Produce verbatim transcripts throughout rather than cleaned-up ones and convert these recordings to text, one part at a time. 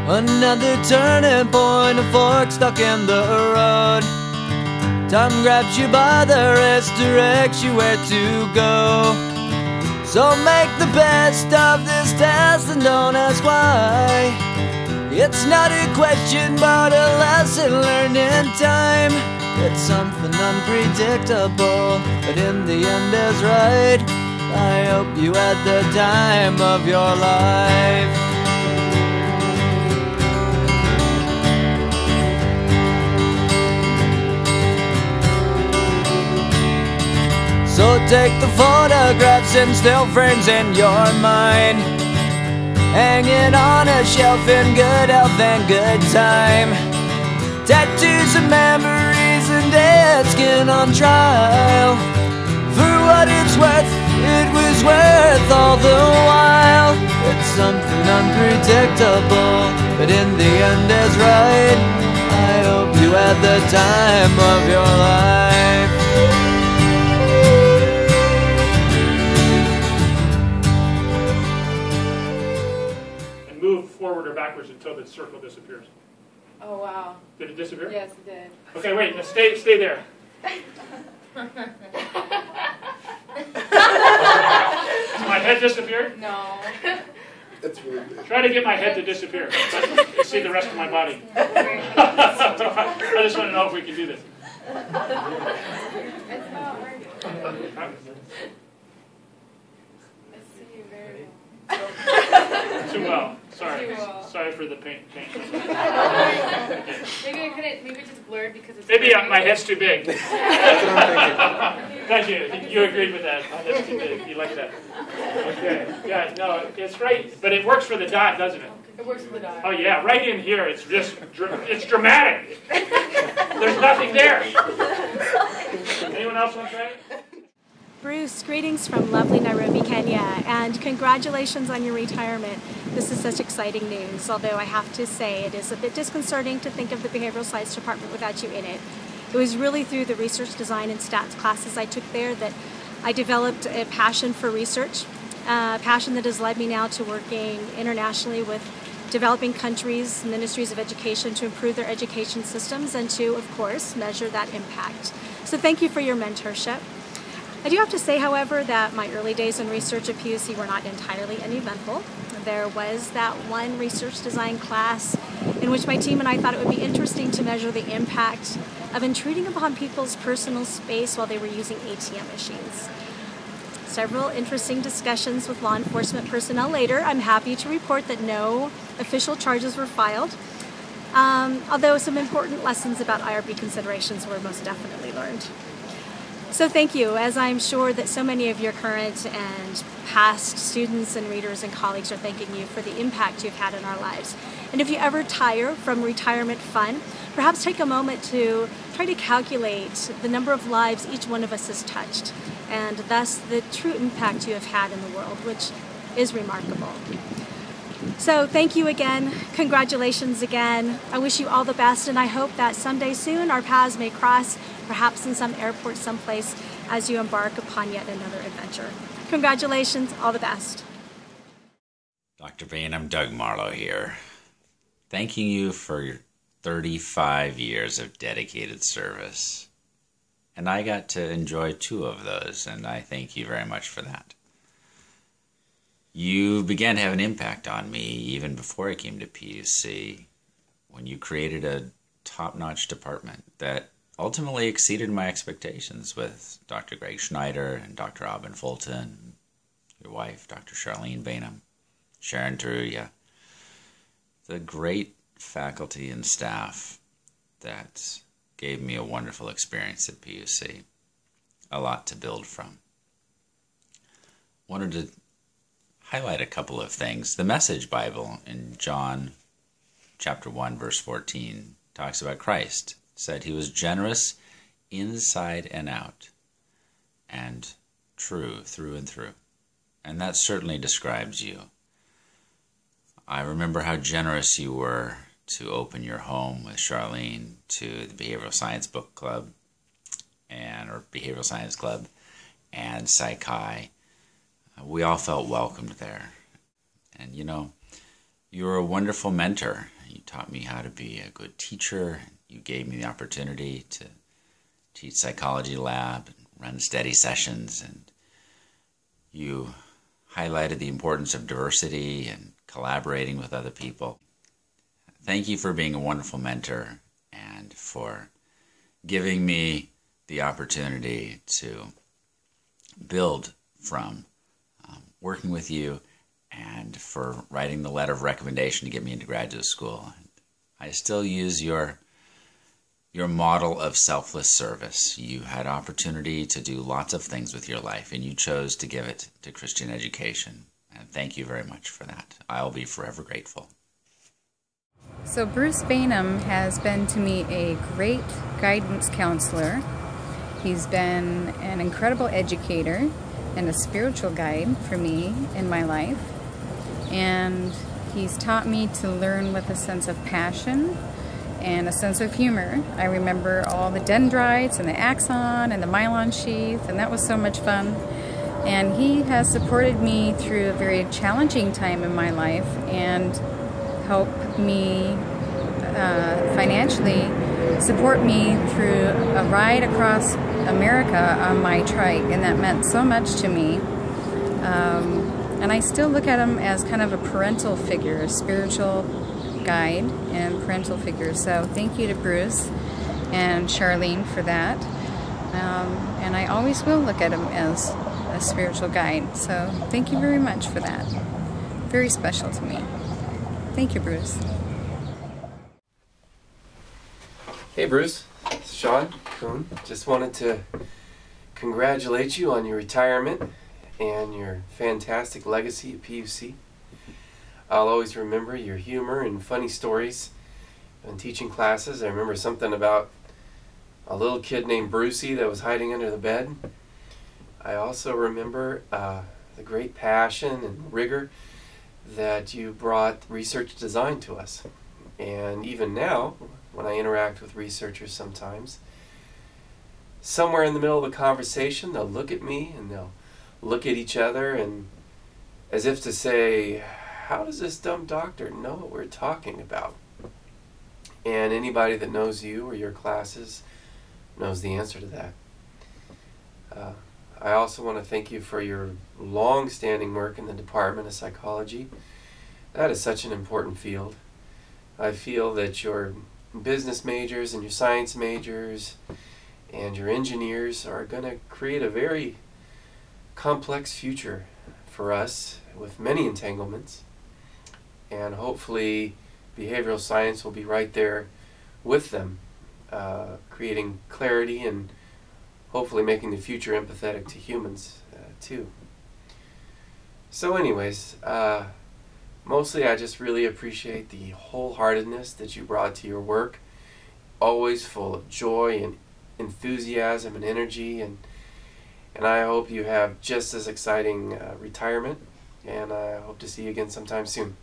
Another turning point, a fork stuck in the road. Time grabs you by the wrist, directs you where to go. So make the best of this test and don't ask why. It's not a question but a lesson learned in time. It's something unpredictable, but in the end is right. I hope you had the time of your life. So take the photographs and still frames in your mind, hanging on a shelf in good health and good time. Tattoos and memories and dead skin on trial. For what it's worth, it was worth all the while. It's something unpredictable, but in the end is right. I hope you had the time of your life. Move forward or backwards until the circle disappears. Oh, wow. Did it disappear? Yes, it did. Okay, wait, now stay, stay there. My head disappeared? No. That's really good. Try to get my head to disappear, but see the rest of my body. I just want to know if we can do this. It's not working. I see you very well. Too well. Sorry. Too well. Sorry for the paint. paint. Maybe I couldn't. Maybe it just blurred because it's. Maybe uh, my head's too big. That's what I'm thinking. Thank you. You agreed with that. My head's too big. You like that? Okay. Yeah. No, it's great, but it works for the dot, doesn't it? It works for the dot. Oh yeah, right in here. It's just. It's dramatic. There's nothing there. Anyone else want to try it? Bruce, greetings from lovely Nairobi, Kenya, and congratulations on your retirement. This is such exciting news, although I have to say it is a bit disconcerting to think of the Behavioral Science Department without you in it. It was really through the research design and stats classes I took there that I developed a passion for research, a passion that has led me now to working internationally with developing countries, ministries of education to improve their education systems and to, of course, measure that impact. So thank you for your mentorship. I do have to say, however, that my early days in research at P U C were not entirely uneventful. There was that one research design class in which my team and I thought it would be interesting to measure the impact of intruding upon people's personal space while they were using A T M machines. Several interesting discussions with law enforcement personnel later, I'm happy to report that no official charges were filed, um, although some important lessons about I R B considerations were most definitely learned. So thank you, as I'm sure that so many of your current and past students and readers and colleagues are thanking you for the impact you've had in our lives. And if you ever tire from retirement fun, perhaps take a moment to try to calculate the number of lives each one of us has touched, and thus the true impact you have had in the world, which is remarkable. So thank you again, congratulations again. I wish you all the best, and I hope that someday soon our paths may cross, perhaps in some airport someplace, as you embark upon yet another adventure. Congratulations, all the best. Doctor Bainum, Doug Marlowe here, thanking you for your thirty-five years of dedicated service. And I got to enjoy two of those, and I thank you very much for that. You began to have an impact on me even before I came to P U C, when you created a top-notch department that ultimately exceeded my expectations with Doctor Greg Schneider and Doctor Robin Fulton, your wife, Doctor Charlene Bainum, Sharon Taruya, the great faculty and staff that gave me a wonderful experience at P U C, a lot to build from. Wanted to highlight a couple of things. The Message Bible in John chapter one, verse fourteen, talks about Christ. It said he was generous inside and out, and true through and through. And that certainly describes you. I remember how generous you were to open your home with Charlene to the Behavioral Science Book Club, and or Behavioral Science Club, and Psychi. We all felt welcomed there. And you know, you were a wonderful mentor. You taught me how to be a good teacher. You gave me the opportunity to teach psychology lab and run study sessions, and you highlighted the importance of diversity and collaborating with other people. Thank you for being a wonderful mentor and for giving me the opportunity to build from um, working with you, and for writing the letter of recommendation to get me into graduate school. I still use your your model of selfless service. You had opportunity to do lots of things with your life, and you chose to give it to Christian education. And thank you very much for that. I'll be forever grateful. So Bruce Bainum has been to me a great guidance counselor. He's been an incredible educator and a spiritual guide for me in my life. And he's taught me to learn with a sense of passion and a sense of humor. I remember all the dendrites and the axon and the myelin sheath, and that was so much fun. And he has supported me through a very challenging time in my life and helped me uh, financially support me through a ride across America on my trike, and that meant so much to me. Um, and I still look at him as kind of a parental figure, a spiritual guide and parental figure. So thank you to Bruce and Charlene for that. Um, and I always will look at him as a spiritual guide. So thank you very much for that. Very special to me. Thank you, Bruce. Hey Bruce, it's Sean Kuhn. Just wanted to congratulate you on your retirement and your fantastic legacy at P U C. I'll always remember your humor and funny stories when teaching classes. I remember something about a little kid named Brucey that was hiding under the bed. I also remember uh, the great passion and rigor that you brought research design to us. And even now, when I interact with researchers sometimes, somewhere in the middle of a conversation, they'll look at me and they'll look at each other, and as if to say, how does this dumb doctor know what we're talking about? And anybody that knows you or your classes knows the answer to that. Uh, I also want to thank you for your long-standing work in the Department of Psychology. That is such an important field. I feel that your business majors and your science majors and your engineers are going to create a very complex future for us with many entanglements. And hopefully behavioral science will be right there with them, uh, creating clarity and hopefully making the future empathetic to humans uh, too. So anyways, uh, mostly I just really appreciate the wholeheartedness that you brought to your work, always full of joy and enthusiasm and energy, and and I hope you have just as exciting uh, retirement, and I hope to see you again sometime soon.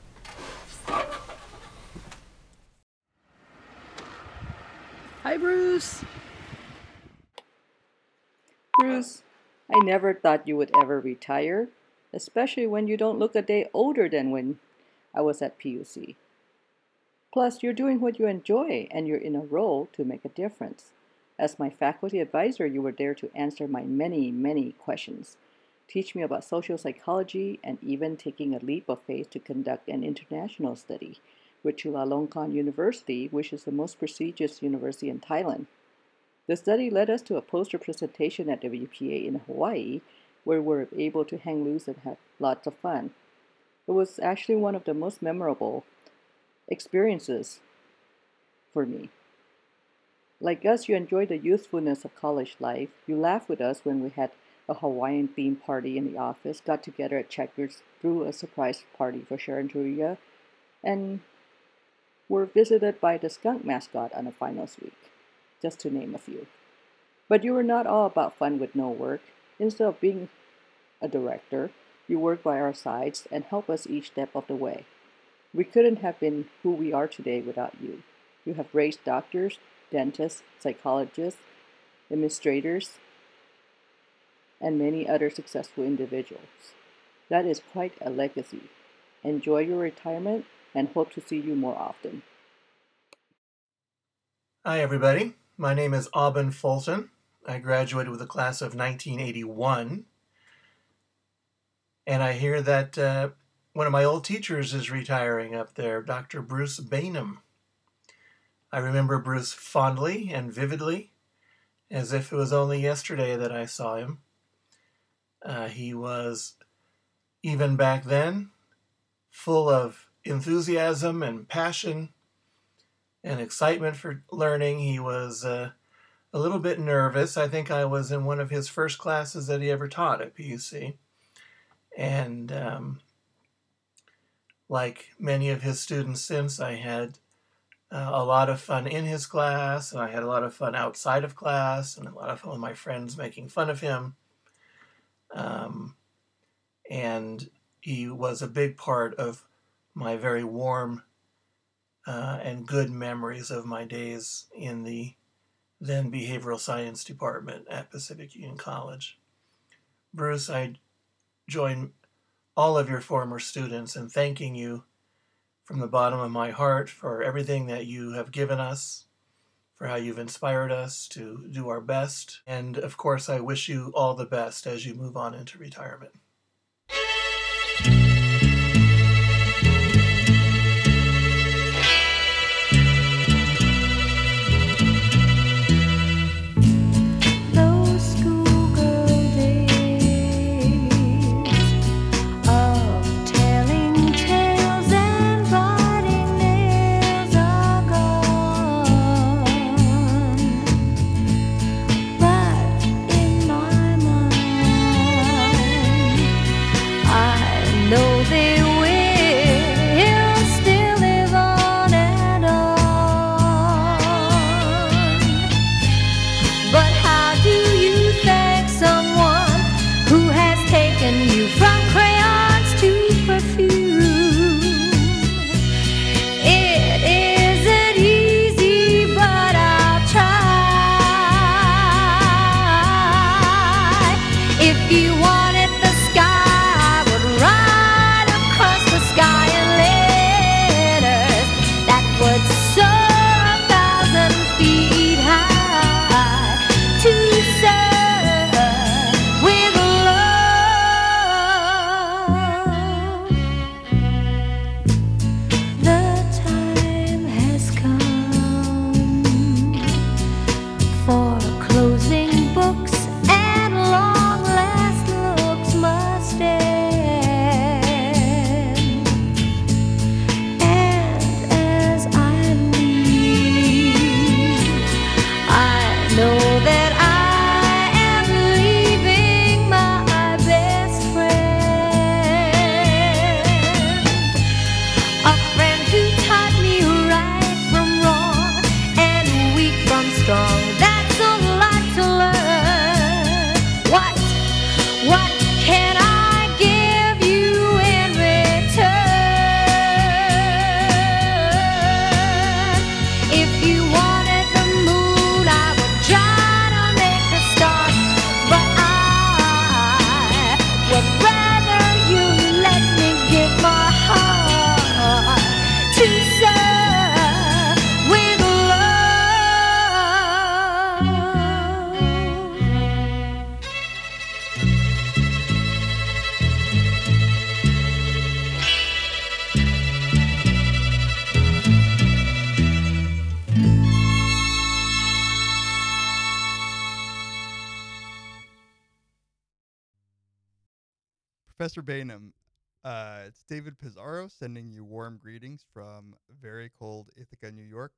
Hi, Bruce. Bruce, I never thought you would ever retire, especially when you don't look a day older than when I was at P U C. Plus, you're doing what you enjoy, and you're in a role to make a difference. As my faculty advisor, you were there to answer my many, many questions, teach me about social psychology, and even taking a leap of faith to conduct an international study with Chulalongkorn University, which is the most prestigious university in Thailand. The study led us to a poster presentation at the W P A in Hawaii, where we were able to hang loose and have lots of fun. It was actually one of the most memorable experiences for me. Like us, you enjoyed the youthfulness of college life. You laughed with us when we had a Hawaiian theme party in the office, got together at Checkers, threw a surprise party for Sharon Turia, and were visited by the skunk mascot on a finals week, just to name a few. But you were not all about fun with no work. Instead of being a director, you worked by our sides and helped us each step of the way. We couldn't have been who we are today without you. You have raised doctors, dentists, psychologists, administrators, and many other successful individuals. That is quite a legacy. Enjoy your retirement and hope to see you more often. Hi, everybody. My name is Aubin Fulton. I graduated with the class of nineteen eighty-one. And I hear that uh, one of my old teachers is retiring up there, Doctor Bruce Bainum. I remember Bruce fondly and vividly, as if it was only yesterday that I saw him. Uh, he was, even back then, full of enthusiasm and passion and excitement for learning. He was uh, a little bit nervous. I think I was in one of his first classes that he ever taught at P U C. And um, like many of his students since, I had uh, a lot of fun in his class, and I had a lot of fun outside of class, and a lot of fun with my friends making fun of him. Um, and he was a big part of my very warm uh, and good memories of my days in the then behavioral science department at Pacific Union College. Bruce, I join all of your former students in thanking you from the bottom of my heart for everything that you have given us, for how you've inspired us to do our best. And of course, I wish you all the best as you move on into retirement. Professor Bainum, uh, it's David Pizarro sending you warm greetings from very cold Ithaca, New York.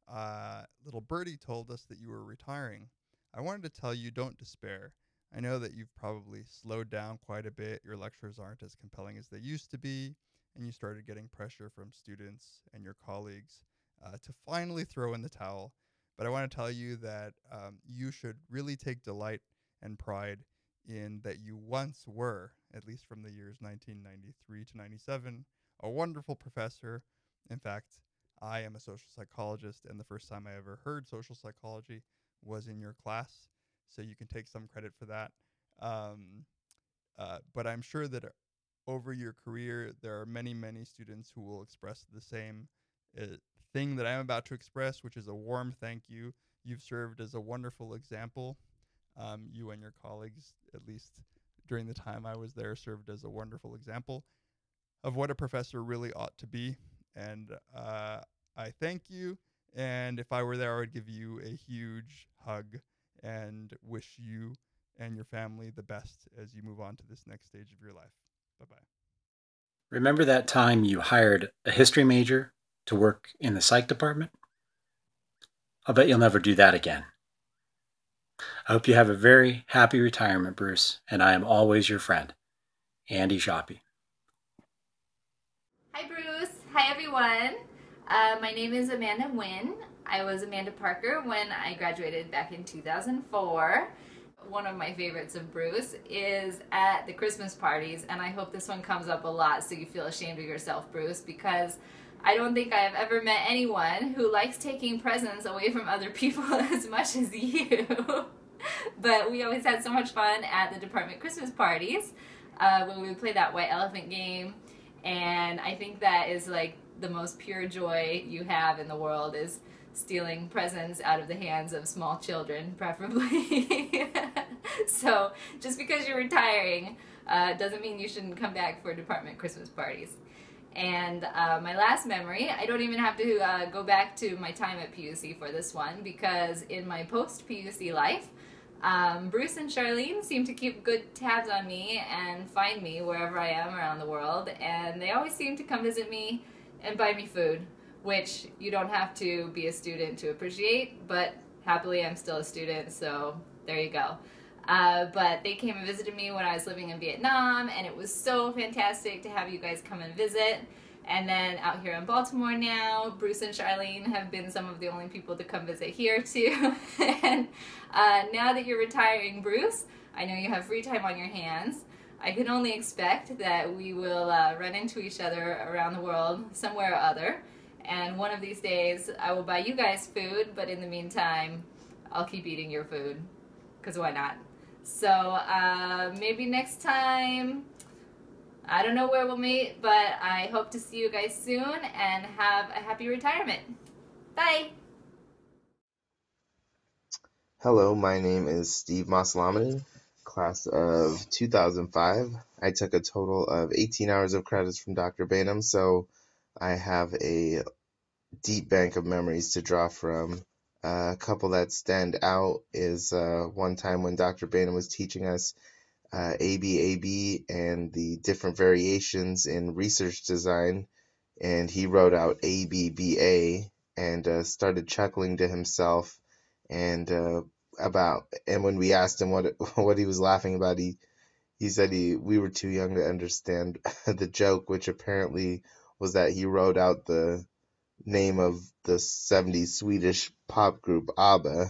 Uh, little birdie told us that you were retiring. I wanted to tell you, don't despair. I know that you've probably slowed down quite a bit. Your lectures aren't as compelling as they used to be, and you started getting pressure from students and your colleagues uh, to finally throw in the towel. But I want to tell you that um, you should really take delight and pride in that you once were, at least from the years nineteen ninety-three to ninety-seven, a wonderful professor. In fact, I am a social psychologist, and the first time I ever heard social psychology was in your class, so you can take some credit for that. Um, uh, but I'm sure that over your career, there are many, many students who will express the same uh, thing that I'm about to express, which is a warm thank you. You've served as a wonderful example. Um, you and your colleagues, at least during the time I was there, served as a wonderful example of what a professor really ought to be. And uh, I thank you. And if I were there, I would give you a huge hug and wish you and your family the best as you move on to this next stage of your life. Bye-bye. Remember that time you hired a history major to work in the psych department? I'll bet you'll never do that again. I hope you have a very happy retirement, Bruce, and I am always your friend, Andy Shoppy. Hi, Bruce. Hi, everyone. Uh, my name is Amanda Nguyen. I was Amanda Parker when I graduated back in two thousand four. One of my favorites of Bruce is at the Christmas parties, and I hope this one comes up a lot so you feel ashamed of yourself, Bruce, because I don't think I have ever met anyone who likes taking presents away from other people as much as you. But we always had so much fun at the department Christmas parties uh, when we would play that white elephant game, and I think that is like the most pure joy you have in the world, is stealing presents out of the hands of small children, preferably. So just because you're retiring uh, doesn't mean you shouldn't come back for department Christmas parties. And uh, my last memory, I don't even have to uh, go back to my time at P U C for this one, because in my post-P U C life, um, Bruce and Charlene seem to keep good tabs on me and find me wherever I am around the world, and they always seem to come visit me and buy me food, which you don't have to be a student to appreciate, but happily I'm still a student, so there you go. Uh, but they came and visited me when I was living in Vietnam, and it was so fantastic to have you guys come and visit. And then out here in Baltimore now, Bruce and Charlene have been some of the only people to come visit here too. And uh, now that you're retiring, Bruce, I know you have free time on your hands. I can only expect that we will uh, run into each other around the world somewhere or other. And one of these days, I will buy you guys food, but in the meantime, I'll keep eating your food, because why not? So uh, maybe next time, I don't know where we'll meet, but I hope to see you guys soon and have a happy retirement. Bye! Hello, my name is Steve Maslamani, class of two thousand five. I took a total of eighteen hours of credits from Doctor Bainum, so I have a deep bank of memories to draw from. Uh, a couple that stand out is uh, one time when Doctor Bainum was teaching us uh, A B A B and the different variations in research design, and he wrote out A B B A and uh, started chuckling to himself and uh, about and when we asked him what what he was laughing about, he he said he we were too young to understand the joke, which apparently was that he wrote out the name of the seventies Swedish pop group ABBA.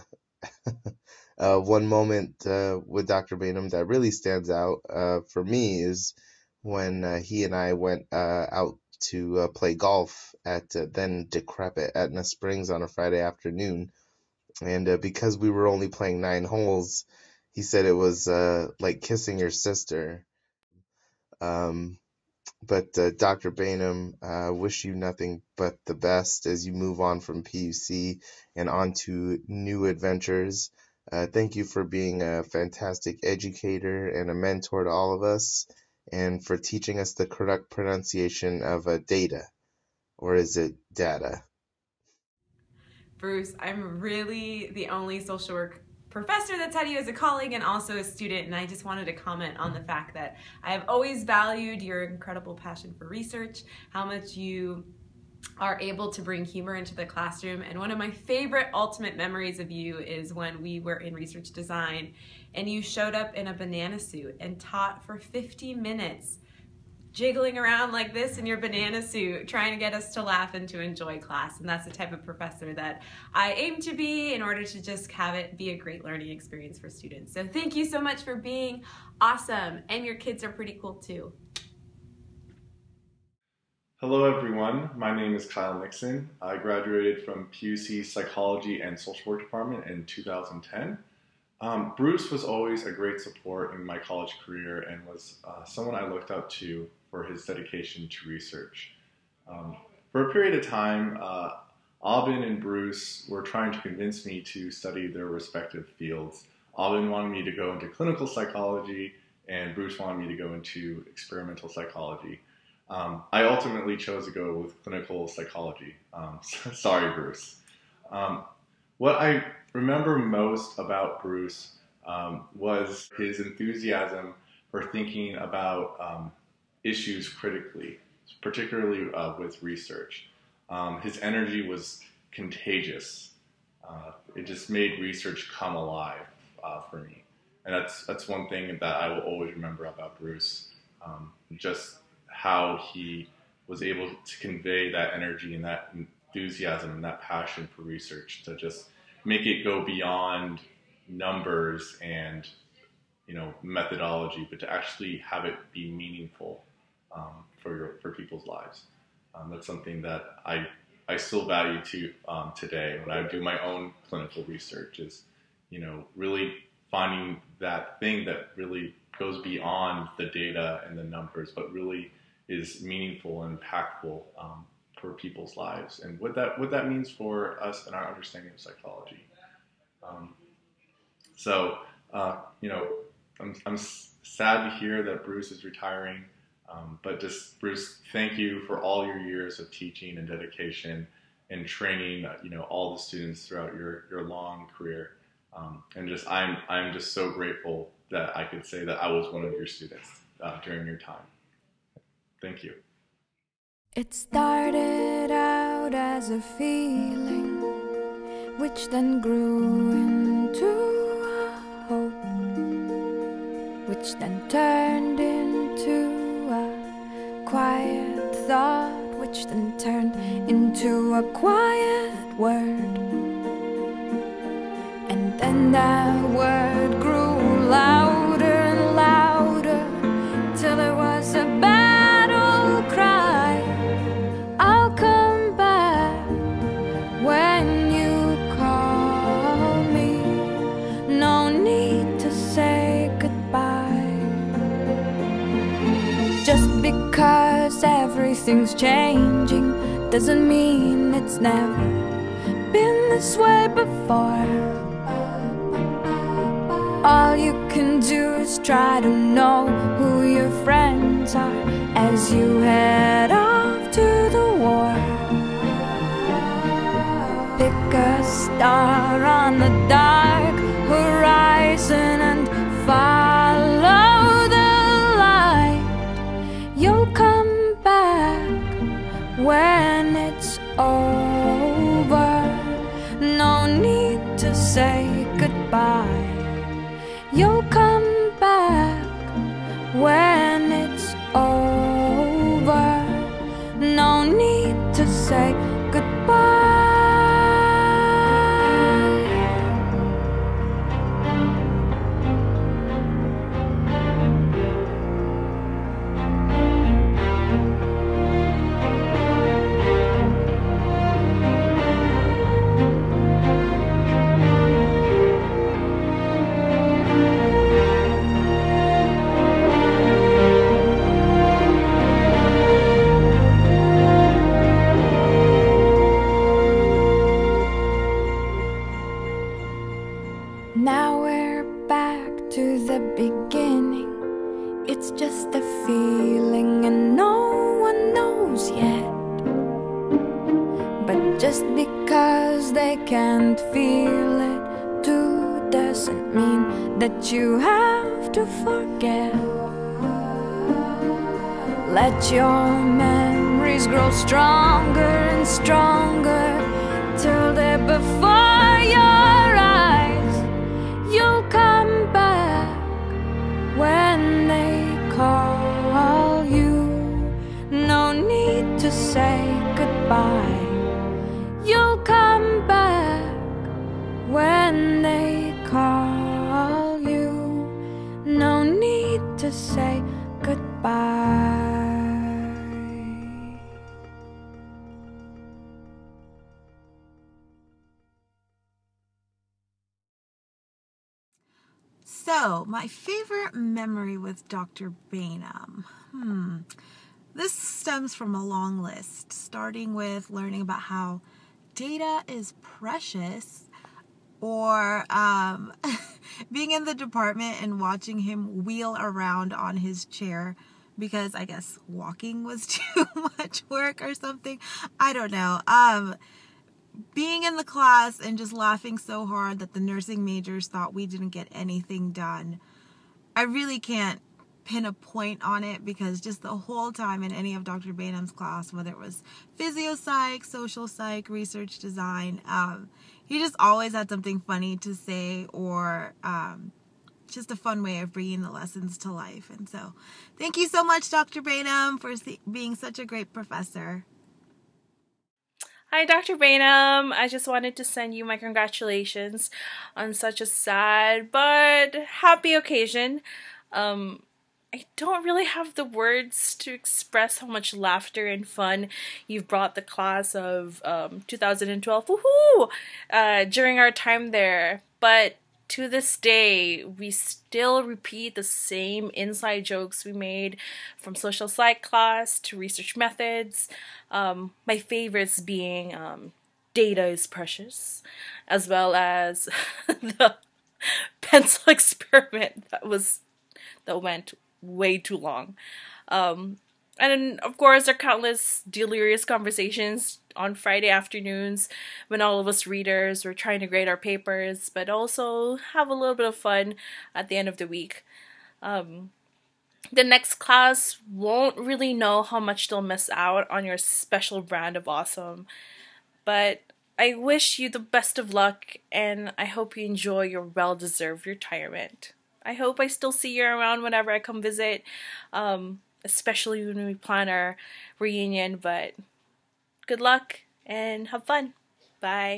uh, one moment uh, with Doctor Bainum that really stands out uh, for me is when uh, he and I went uh, out to uh, play golf at uh, then decrepit Etna Springs on a Friday afternoon. And uh, because we were only playing nine holes, he said it was uh, like kissing your sister. Um, But uh, Doctor Bainum, uh, wish you nothing but the best as you move on from P U C and on to new adventures. Uh, thank you for being a fantastic educator and a mentor to all of us, and for teaching us the correct pronunciation of uh, data, or is it data? Bruce, I'm really the only social work professor that's had you as a colleague and also a student, and I just wanted to comment on the fact that I have always valued your incredible passion for research, how much you are able to bring humor into the classroom, and one of my favorite ultimate memories of you is when we were in research design and you showed up in a banana suit and taught for fifty minutes, jiggling around like this in your banana suit, trying to get us to laugh and to enjoy class. And that's the type of professor that I aim to be in order to just have it be a great learning experience for students. So thank you so much for being awesome. And your kids are pretty cool too. Hello everyone, my name is Kyle Nixon. I graduated from P U C Psychology and Social Work Department in two thousand ten. Um, Bruce was always a great support in my college career and was uh, someone I looked up to for his dedication to research. Um, for a period of time, uh, Aubin and Bruce were trying to convince me to study their respective fields. Aubin wanted me to go into clinical psychology, and Bruce wanted me to go into experimental psychology. Um, I ultimately chose to go with clinical psychology. Um, sorry, Bruce. Um, what I remember most about Bruce um, was his enthusiasm for thinking about um, issues critically, particularly uh, with research. Um, his energy was contagious. Uh, it just made research come alive uh, for me. And that's that's one thing that I will always remember about Bruce, um, just how he was able to convey that energy and that enthusiasm and that passion for research to just make it go beyond numbers and, you know, methodology, but to actually have it be meaningful um, for your, for people's lives. Um, that's something that I I still value to um, today when I do my own clinical research. Is, you know, really finding that thing that really goes beyond the data and the numbers, but really is meaningful and impactful um, for people's lives, and what that what that means for us and our understanding of psychology. Um, so, uh, you know, I'm I'm sad to hear that Bruce is retiring. Um, but just, Bruce, thank you for all your years of teaching and dedication and training, uh, you know, all the students throughout your, your long career. Um, and just, I'm, I'm just so grateful that I could say that I was one of your students uh, during your time. Thank you. It started out as a feeling, which then grew into a hope, which then turned into quiet thought, which then turned into a quiet word. And then that word grew louder and louder, till it was a battle cry. I'll come back when you call me. No need to say goodbye. Just because everything's changing doesn't mean it's never been this way before. All you can do is try to know who your friends are as you head off to the war. Pick a star on the dark horizon and follow the light. You'll come back when it's over. No need to say goodbye. You'll come back when it's over. No need to say goodbye. Now we're back to the beginning. It's just a feeling and no one knows yet. But just because they can't feel it too doesn't mean that you have to forget. Let your memories grow stronger and stronger till they're before your eyes. You'll come back when they call you. No need to say goodbye. You'll come back when they call you. No need to say goodbye. So, my favorite memory with Doctor Bainum. Hmm. This stems from a long list, starting with learning about how data is precious, or um, being in the department and watching him wheel around on his chair because I guess walking was too much work or something. I don't know. Um, being in the class and just laughing so hard that the nursing majors thought we didn't get anything done. I really can't pin a point on it because just the whole time in any of Doctor Bainum's class, whether it was physio psych, social psych, research design, um, he just always had something funny to say, or um, just a fun way of bringing the lessons to life. And so thank you so much, Doctor Bainum, for being such a great professor. Hi, Doctor Bainum. I just wanted to send you my congratulations on such a sad but happy occasion. Um, I don't really have the words to express how much laughter and fun you've brought the class of um, two thousand twelve woohoo, uh, during our time there. But to this day, we still repeat the same inside jokes we made from social psych class to research methods. Um, my favorites being um, data is precious, as well as the pencil experiment that was that went way too long. Um, and then, of course, there are countless delirious conversations on Friday afternoons when all of us readers were trying to grade our papers, but also have a little bit of fun at the end of the week. Um, the next class won't really know how much they'll miss out on your special brand of awesome, but I wish you the best of luck, and I hope you enjoy your well-deserved retirement. I hope I still see you around whenever I come visit, um, especially when we plan our reunion, but good luck and have fun. Bye.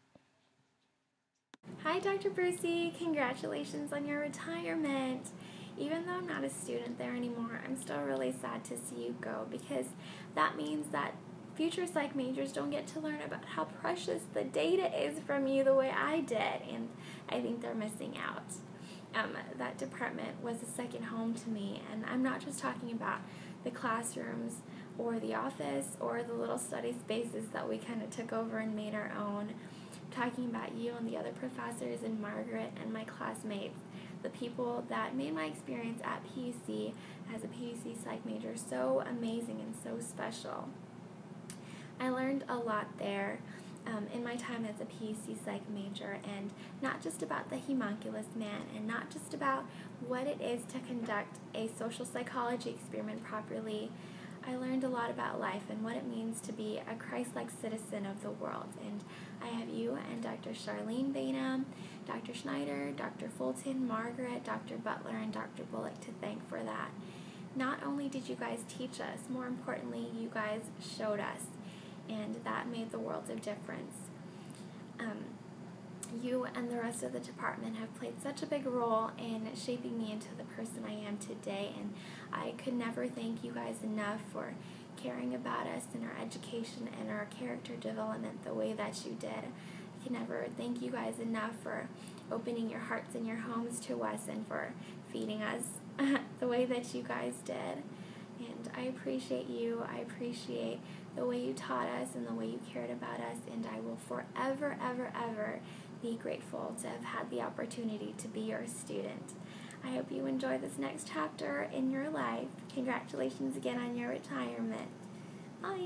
Hi, Doctor Brucey. Congratulations on your retirement. Even though I'm not a student there anymore, I'm still really sad to see you go because that means that future psych majors don't get to learn about how precious the data is from you the way I did, and I think they're missing out. Um, that department was a second home to me, and I'm not just talking about the classrooms or the office or the little study spaces that we kind of took over and made our own. I'm talking about you and the other professors and Margaret and my classmates, the people that made my experience at P U C as a P U C psych major so amazing and so special. I learned a lot there. Um, in my time as a P U C psych major, and not just about the homunculus man, and not just about what it is to conduct a social psychology experiment properly. I learned a lot about life and what it means to be a Christ-like citizen of the world, and I have you and Doctor Charlene Bainum, Doctor Schneider, Doctor Fulton, Margaret, Doctor Butler, and Doctor Bullock to thank for that. Not only did you guys teach us, more importantly, you guys showed us, and that made the world of difference. Um, you and the rest of the department have played such a big role in shaping me into the person I am today, and I could never thank you guys enough for caring about us and our education and our character development the way that you did. I can never thank you guys enough for opening your hearts and your homes to us and for feeding us the way that you guys did. And I appreciate you. I appreciate the way you taught us and the way you cared about us, and I will forever, ever, ever be grateful to have had the opportunity to be your student. I hope you enjoy this next chapter in your life. Congratulations again on your retirement. Bye.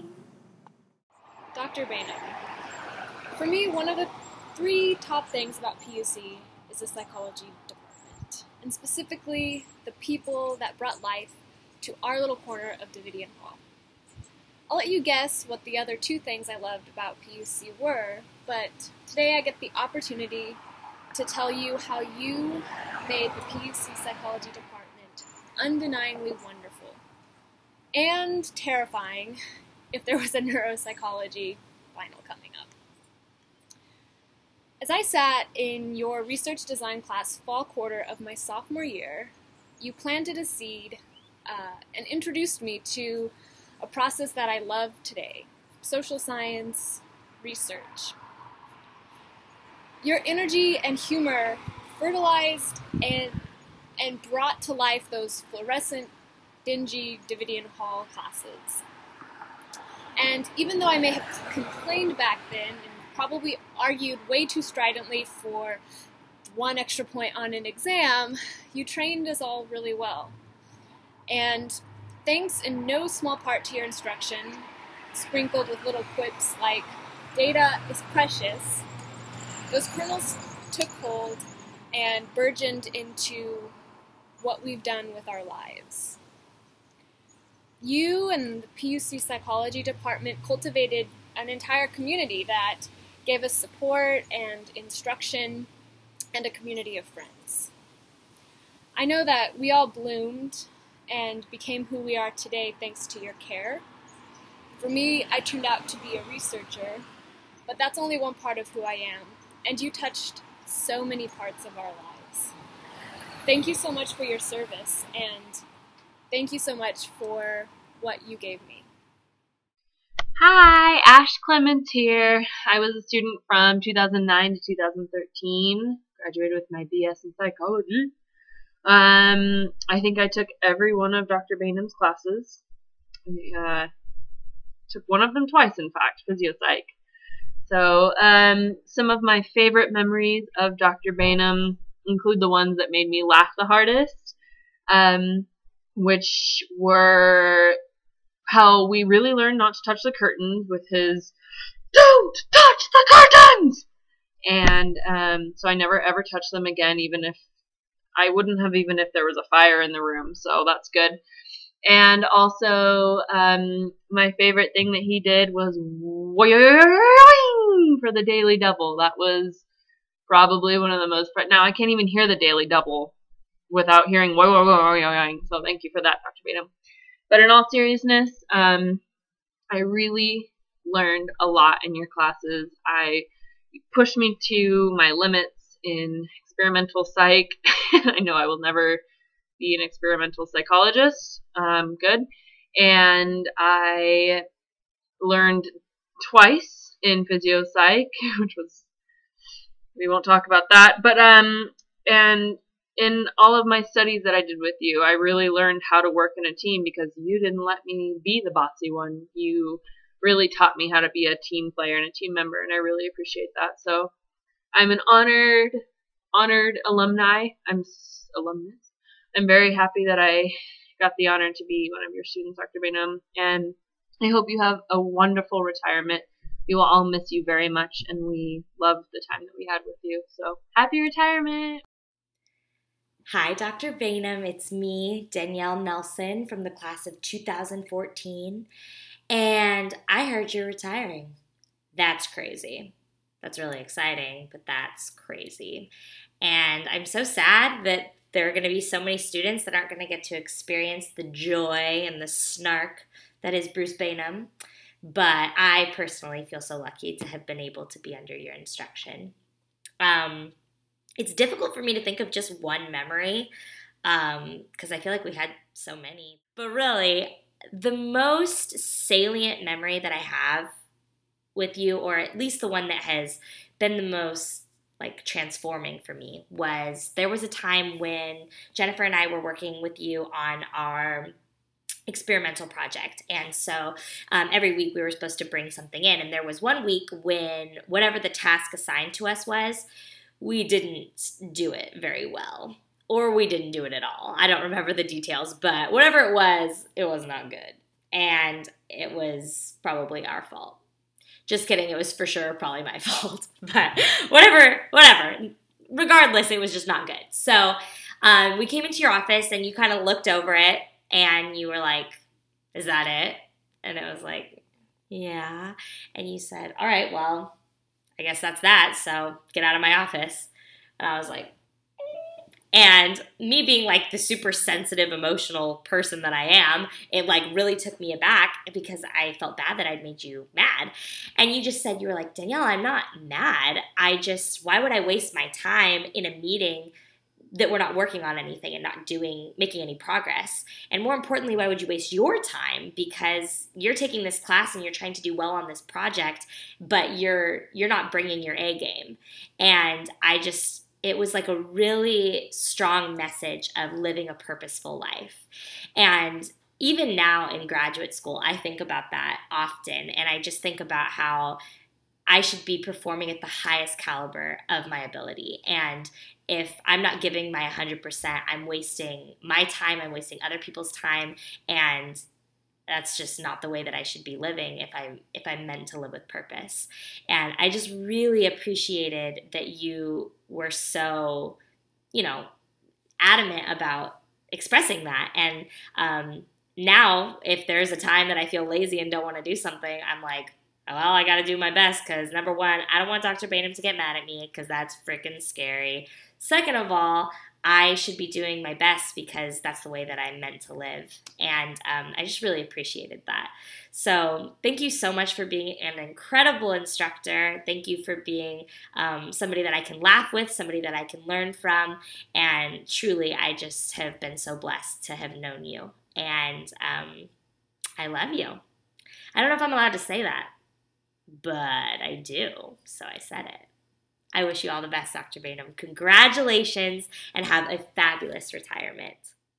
Doctor Bainum. For me, one of the three top things about P U C is the psychology department, and specifically the people that brought life to our little corner of Davidian Hall. I'll let you guess what the other two things I loved about P U C were, but today I get the opportunity to tell you how you made the P U C Psychology Department undeniably wonderful and terrifying if there was a neuropsychology final coming up. As I sat in your research design class fall quarter of my sophomore year, you planted a seed uh, and introduced me to a process that I love today, social science research. Your energy and humor fertilized and, and brought to life those fluorescent, dingy Davidian Hall classes. And even though I may have complained back then and probably argued way too stridently for one extra point on an exam, you trained us all really well. And thanks in no small part to your instruction, sprinkled with little quips like, data is precious, those kernels took hold and burgeoned into what we've done with our lives. You and the P U C psychology department cultivated an entire community that gave us support and instruction and a community of friends. I know that we all bloomed and became who we are today thanks to your care. For me, I turned out to be a researcher, but that's only one part of who I am, and you touched so many parts of our lives. Thank you so much for your service, and thank you so much for what you gave me. Hi, Ash Clements here. I was a student from two thousand nine to two thousand thirteen, graduated with my B S in psychology. Um, I think I took every one of Doctor Bainum's classes. Uh, took one of them twice, in fact, physio-psych. So, um, some of my favorite memories of Doctor Bainum include the ones that made me laugh the hardest, um, which were how we really learned not to touch the curtains with his, "Don't touch the curtains!" And um, so I never ever touched them again, even if I wouldn't have even if there was a fire in the room, so that's good. And also, um, my favorite thing that he did was for the daily double. That was probably one of the most, now I can't even hear the daily double without hearing so thank you for that, Doctor Bainum. But in all seriousness, um, I really learned a lot in your classes. I you pushed me to my limits in experimental psych. I know I will never be an experimental psychologist. Um, good. And I learned twice in physio psych, which was, we won't talk about that. But, um, and in all of my studies that I did with you, I really learned how to work in a team because you didn't let me be the bossy one. You really taught me how to be a team player and a team member, and I really appreciate that. So I'm an honored, honored alumni. I'm alumnus. I'm very happy that I got the honor to be one of your students, Doctor Bainum, and I hope you have a wonderful retirement. We will all miss you very much, and we love the time that we had with you. So happy retirement! Hi, Doctor Bainum. It's me, Danielle Nelson, from the class of two thousand fourteen, and I heard you're retiring. That's crazy. That's really exciting, but that's crazy. And I'm so sad that there are going to be so many students that aren't going to get to experience the joy and the snark that is Bruce Bainum. But I personally feel so lucky to have been able to be under your instruction. Um, it's difficult for me to think of just one memory because um, I feel like we had so many. But really, the most salient memory that I have with you, or at least the one that has been the most like transforming for me, was there was a time when Jennifer and I were working with you on our experimental project. And so um, every week we were supposed to bring something in. And there was one week when whatever the task assigned to us was, we didn't do it very well. Or we didn't do it at all. I don't remember the details, but whatever it was, it was not good. And it was probably our fault. Just kidding, it was for sure probably my fault. But whatever, whatever. Regardless, it was just not good. So um, we came into your office and you kind of looked over it and you were like, is that it? And it was like, yeah. And you said, all right, well, I guess that's that. So get out of my office. And I was like, and me being like the super sensitive, emotional person that I am, it like really took me aback because I felt bad that I'd made you mad. And you just said, you were like, Danielle, I'm not mad. I just, why would I waste my time in a meeting that we're not working on anything and not doing, making any progress? And more importantly, why would you waste your time? Because you're taking this class and you're trying to do well on this project, but you're, you're not bringing your A game. And I just, it was like a really strong message of living a purposeful life. And even now in graduate school, I think about that often. And I just think about how I should be performing at the highest caliber of my ability. And if I'm not giving my one hundred percent, I'm wasting my time, I'm wasting other people's time, and that's just not the way that I should be living if I'm if I'm meant to live with purpose. And I just really appreciated that you were so, you know, adamant about expressing that. And um, now, if there's a time that I feel lazy and don't want to do something, I'm like, well, I got to do my best because, number one, I don't want Doctor Bainum to get mad at me because that's freaking scary. Second of all, I should be doing my best because that's the way that I'm meant to live. And um, I just really appreciated that. So thank you so much for being an incredible instructor. Thank you for being um, somebody that I can laugh with, somebody that I can learn from. And truly, I just have been so blessed to have known you. And um, I love you. I don't know if I'm allowed to say that, but I do. So I said it. I wish you all the best, Doctor Bainum. Congratulations, and have a fabulous retirement.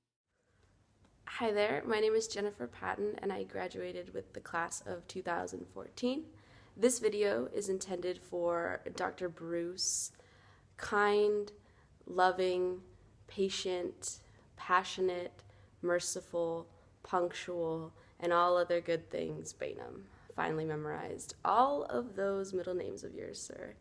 Hi there, my name is Jennifer Patton, and I graduated with the class of two thousand fourteen. This video is intended for Doctor Bruce, kind, loving, patient, passionate, merciful, punctual, and all other good things Bainum. Finally memorized all of those middle names of yours, sir.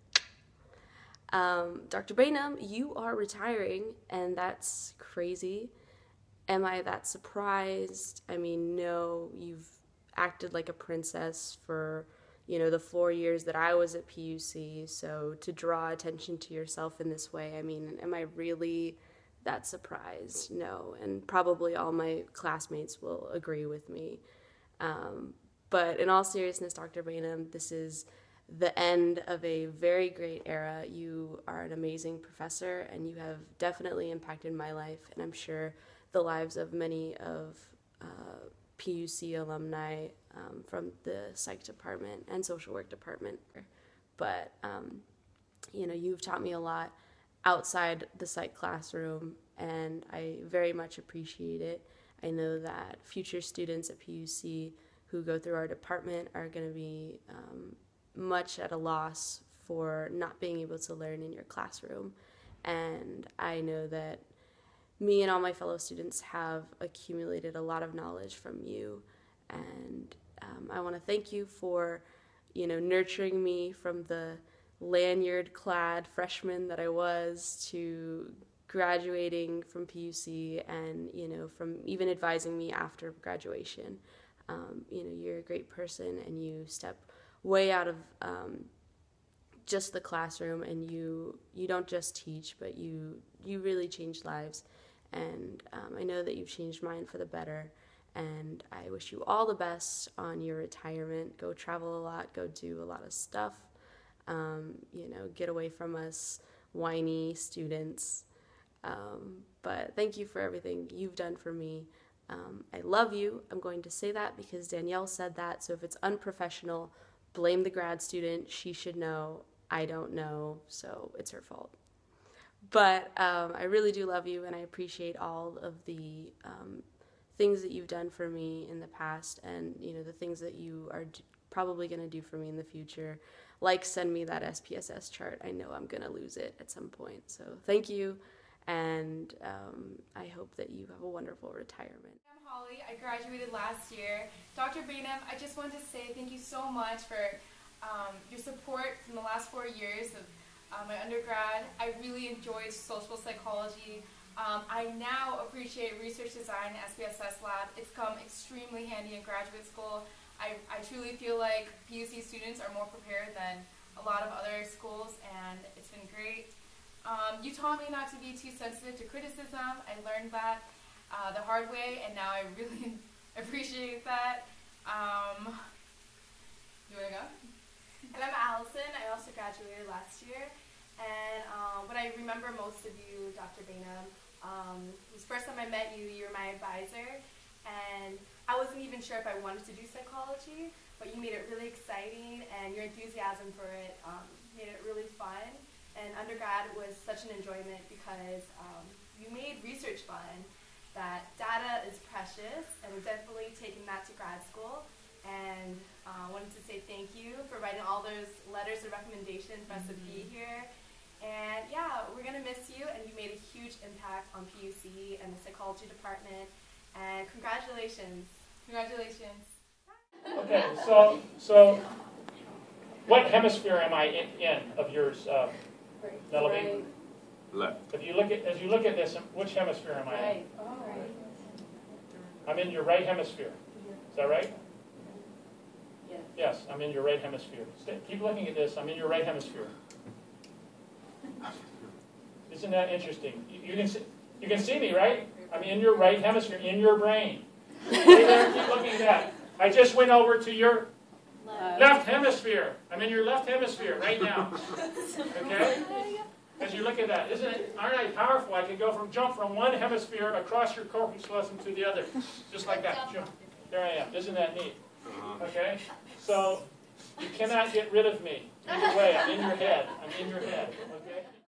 Um, Doctor Bainum, you are retiring, and that's crazy. Am I that surprised? I mean, no, you've acted like a princess for, you know, the four years that I was at P U C, so to draw attention to yourself in this way, I mean, am I really that surprised? No, and probably all my classmates will agree with me. Um, but in all seriousness, Doctor Bainum, this is the end of a very great era. You are an amazing professor, and you have definitely impacted my life, and I'm sure the lives of many of uh, P U C alumni um, from the psych department and social work department. But, um, you know, you've taught me a lot outside the psych classroom, and I very much appreciate it. I know that future students at P U C who go through our department are going to be um, much at a loss for not being able to learn in your classroom. And I know that me and all my fellow students have accumulated a lot of knowledge from you. And um, I want to thank you for, you know, nurturing me from the lanyard-clad freshman that I was to graduating from P U C, and, you know, from even advising me after graduation. Um, you know, you're a great person, and you step way out of um, just the classroom, and you you don't just teach, but you you really change lives. And um, I know that you've changed mine for the better, and I wish you all the best on your retirement. Go travel a lot, go do a lot of stuff, um, you know, get away from us whiny students. Um, but thank you for everything you've done for me. Um, I love you. I'm going to say that because Danielle said that, so if it's unprofessional, blame the grad student. She should know. I don't know, so it's her fault. But um, I really do love you, and I appreciate all of the um, things that you've done for me in the past, and, you know, the things that you are d- probably going to do for me in the future. Like, send me that S P S S chart. I know I'm going to lose it at some point. So thank you, and um, I hope that you have a wonderful retirement. I'm Holly. I graduated last year. Doctor Bainum, I just want to say thank you so much for um, your support from the last four years of uh, my undergrad. I really enjoyed social psychology. Um, I now appreciate research design and S P S S lab. It's come extremely handy in graduate school. I, I truly feel like P U C students are more prepared than a lot of other schools, and it's been great. Um, you taught me not to be too sensitive to criticism. I learned that uh, the hard way, and now I really appreciate that. Um, you want to go? And I'm Allison. I also graduated last year. And um, what I remember most of you, Doctor Bainum, um, was the first time I met you, you were my advisor. And I wasn't even sure if I wanted to do psychology, but you made it really exciting, and your enthusiasm for it um, made it really fun. And undergrad was such an enjoyment because um, you made research fun. That data is precious, and we're definitely taking that to grad school. And uh, when wanted to say thank you for writing all those letters of recommendation for us to be here. And yeah, we're going to miss you, and you made a huge impact on P U C and the psychology department. And congratulations. Congratulations. Okay, so so what hemisphere am I in, in of yours, uh, Melody? Left. If you look at as you look at this, which hemisphere am I in? Right. Oh, right. I'm in your right hemisphere. Is that right? Yes. Yes, I'm in your right hemisphere. Stay, keep looking at this. I'm in your right hemisphere. Isn't that interesting? You, you can see, you can see me, right? I'm in your right hemisphere, in your brain. Stay there, keep looking at that. I just went over to your left, left hemisphere. I'm in your left hemisphere right now. Okay? As you look at that, isn't it? Aren't I powerful? I could go from jump from one hemisphere across your corpus callosum to the other, just like that. Jump. There I am. Isn't that neat? Okay. So you cannot get rid of me. Either way, I'm in your head. I'm in your head. Okay.